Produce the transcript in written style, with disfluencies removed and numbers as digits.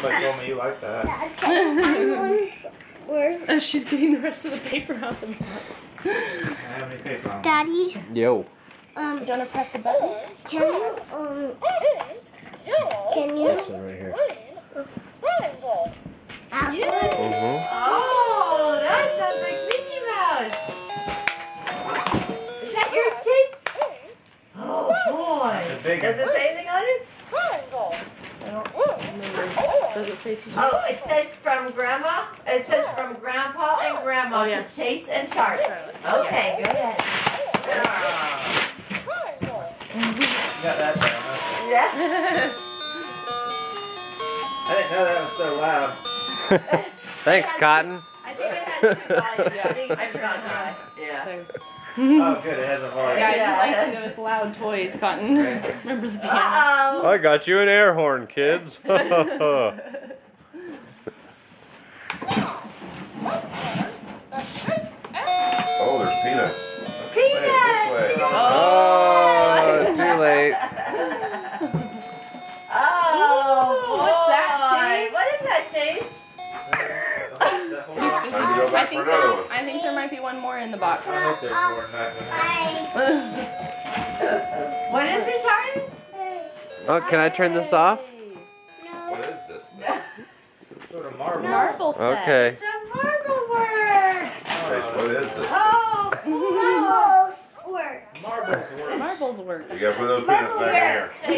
Somebody told me you like that. Where's... She's getting the rest of the paper out the box. I have any paper on. Daddy. Yo. Do you want to press the button? Can you? This one right here. Oh, that sounds like Mickey Mouse. Is that yours, Chase? Oh boy. Does it say anything on it? I don't remember. Does it say teacher? Oh, it says from Grandma. It says from Grandpa and Grandma to Chase and Charlotte. Okay, go ahead. You got that down, huh? Yeah. I didn't know that was so loud. Thanks, Cotton. I think it has two volumes. I think I forgot that. Yeah. Oh, good. It has a volume. Yeah, I do like those loud toys, Cotton. Remember the piano? Uh-oh. I got you an air horn, kids. Oh, there's peanuts. Peanuts! Way. Oh, too late. Oh, what's that, Chase? What is that, Chase? Time to go back for another one. I think there might be one more in the box. I hope there's more than that. What is it, Charlie? Oh, can I turn this off? What is this? Sort of marble. Marble set. Okay. It's a marble work. Chase, what is this? Oh, cool. Marbles work. Marbles work. Marbles work. You gotta put those peanuts back in here.